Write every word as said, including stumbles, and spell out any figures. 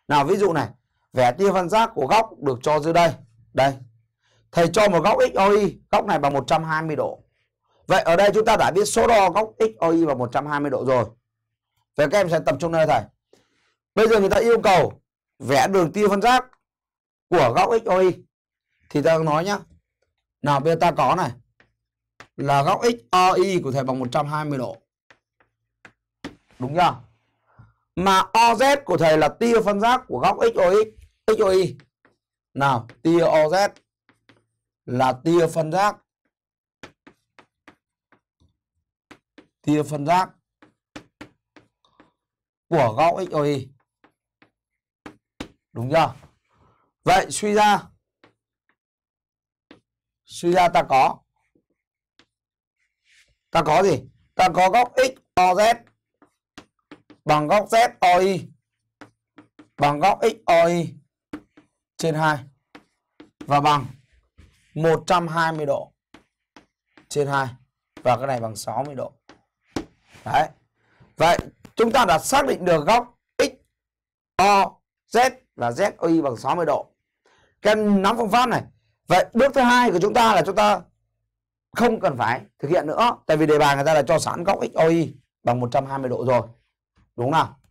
Nào ví dụ này, vẽ tia phân giác của góc được cho dưới đây. Đây. Thầy cho một góc ích o i, góc này bằng một trăm hai mươi độ. Vậy ở đây chúng ta đã biết số đo góc ích o i bằng một trăm hai mươi độ rồi. Vậy các em sẽ tập trung đây thầy. Bây giờ người ta yêu cầu vẽ đường tia phân giác của góc ích o i. Thì ta nói nhá. Nào bây giờ ta có này là góc ích o i của thầy bằng một trăm hai mươi độ. Đúng chưa? Mà o dét của thầy là tia phân giác của góc ích o i. ích o i. Nào, tia o dét là tia phân giác. Tia phân giác của góc ích o i. Đúng chưa? Vậy suy ra Suy ra ta có Ta có gì? Ta có góc x o z bằng góc z o i bằng góc x o i trên hai và bằng một trăm hai mươi độ trên hai, và cái này bằng sáu mươi độ. Đấy. Vậy chúng ta đã xác định được góc x o z là z o i bằng sáu mươi độ. Các em nắm phương pháp này. Vậy bước thứ hai của chúng ta là chúng ta không cần phải thực hiện nữa, tại vì đề bài người ta đã cho sẵn góc x o i bằng một trăm hai mươi độ rồi. Đúng không nào?